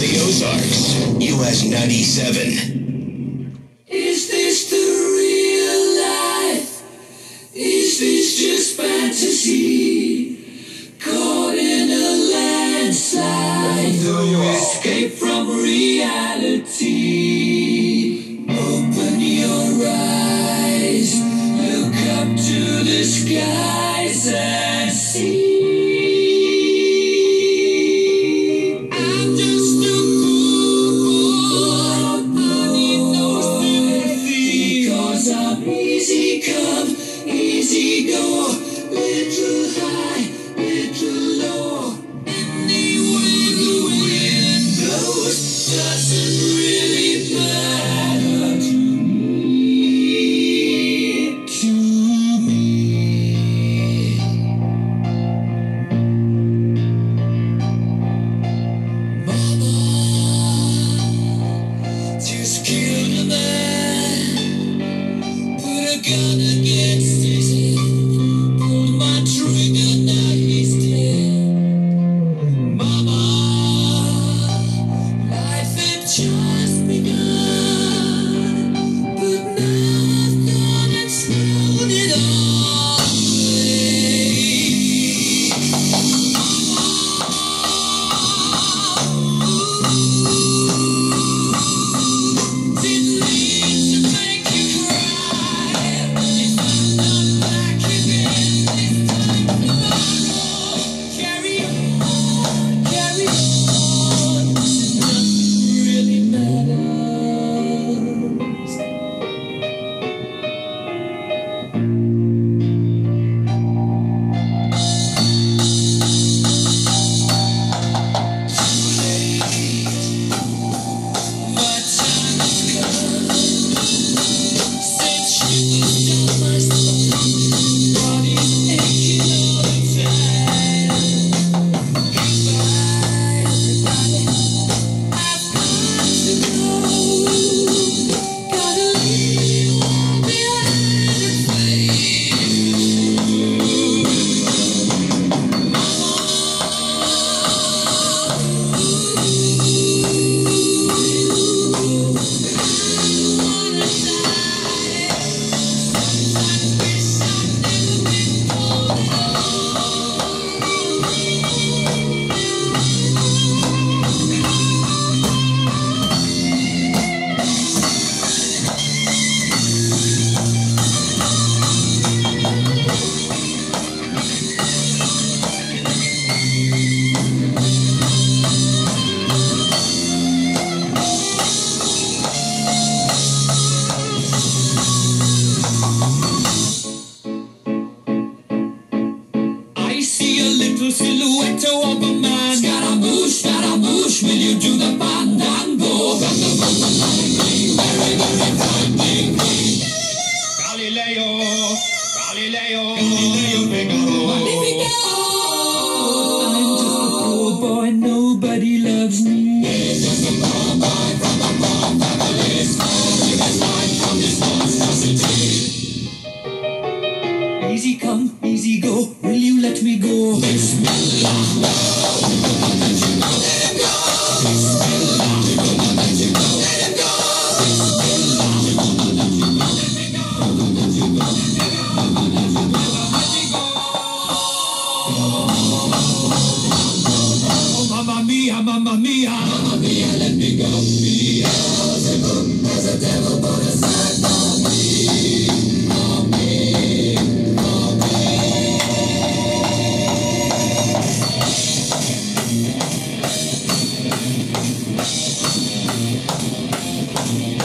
the Ozarks, US 97. Is this the real life? Is this just fantasy? Caught in a landslide, no escape from reality. Open your eyes, look up to the skies and see. I'm just a poor boy, need no sympathy, 'cause I'm easy come, easy go, little high, little low. Any way the wind blows doesn't really matter to me. Mama just killed a man, put a gun against his head, pulled my trigger, now he's dead. Mama, life had just begun, but now I've gone and thrown it all away. Didn't mean to make you cry. If I'm not back again this time tomorrow, carry on, carry on. Nothing really matters. Too late, my time has come. Since you moved out my soul, body's aching all the time. Goodbye, everybody. I've got to go. Gotta leave you all behind and I see a little silhouette of a man. Scaramouche, will you do the fandango? Very, very frightening. Galileo, Figaro. I'm just a poor boy, nobody loves me. He's just a poor boy from a poor family, starving his life from this monstrosity. Easy come, easy go, will you let me go? Bismillah, no, let him go. Bismillah, let him go. Let him go. Bismillah, let him go. Oh, mamma mia, mamma mia. Mamma mia, let me go. Beelzebub, there's a devil put aside for me. For me. For me.